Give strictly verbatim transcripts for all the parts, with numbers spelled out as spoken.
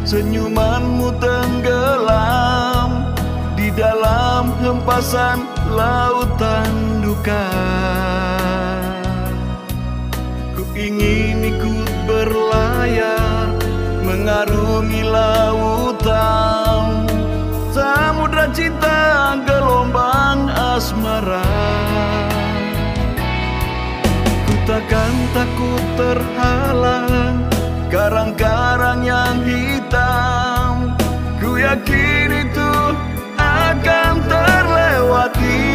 senyumanmu tenggelam di dalam hempasan lautan duka. Ku ingin ikut berlayar mengarungi lautan, samudra cinta, gelombang asmara. Ku takkan takut terhalang karang-karang yang hitam. Ku yakin itu akan terlewati.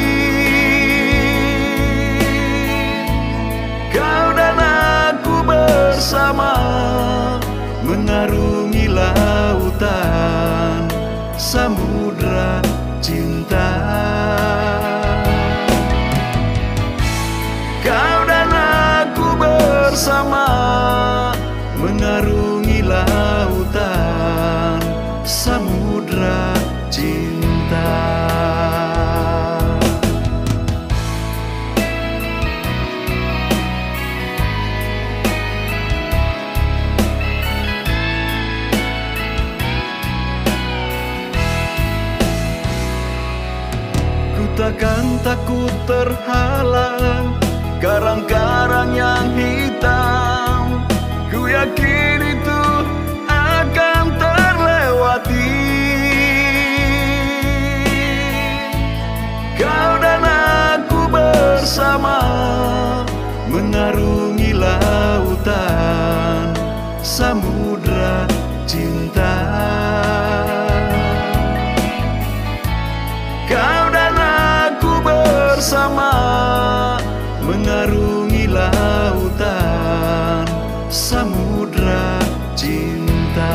Kau dan aku bersama mengarungi lautan samudra cinta. Kau dan aku bersama mengarungi lautan samudra cinta. Ku takkan takut terhalang karang-karang yang hitam. Ku yakin itu akan terlewati. Kau dan aku bersama mengarungi lautan samudra cinta. Kau dan aku bersama mengarungi lautan samudra cinta.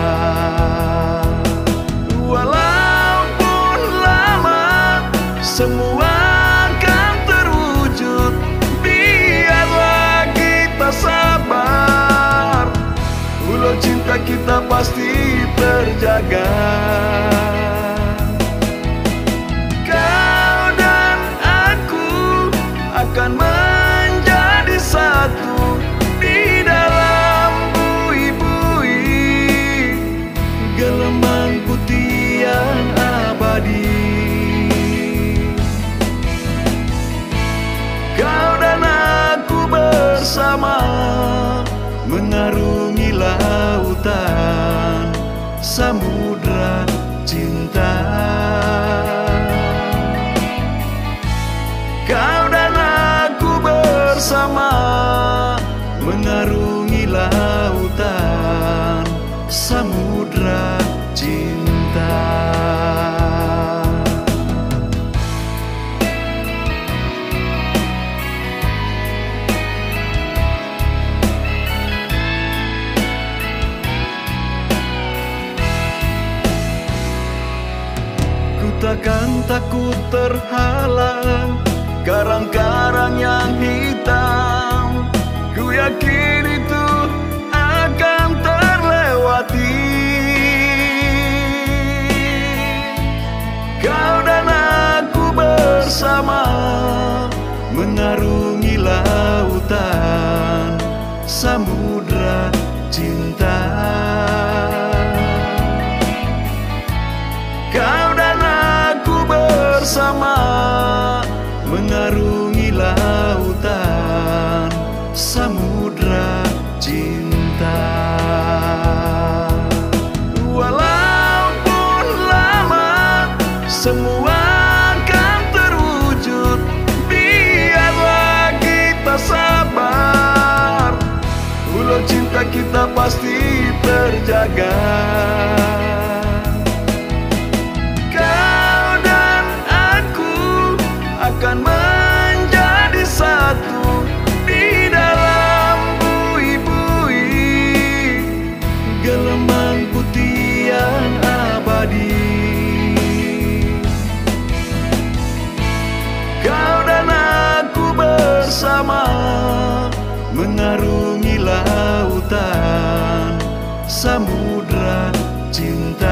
Walaupun lama semua akan terwujud, biarlah kita sabar. Ulo cinta kita pasti terjaga. Kau dan aku akan menjadi satu di dalam bui-bui gelombang putih yang abadi. Kau dan aku bersama mengarungi lautan samudra cinta. Kau dan aku bersama mengarungi lautan samudra cinta. Ku takkan takut terhalang karang-karang yang hitam. Ku yakin itu akan terlewati. Kau dan aku bersama mengarungi lautan samudra cinta. Kau dan aku bersama mengarungi lautan samudra cinta. Walaupun lama semua akan terwujud, biarlah kita sabar. Ulo cinta kita pasti terjaga. Kau dan aku akan menjadi satu di dalam bui-bui gelombang putih yang abadi. Kau dan aku bersama mengarungi lautan samudra cinta.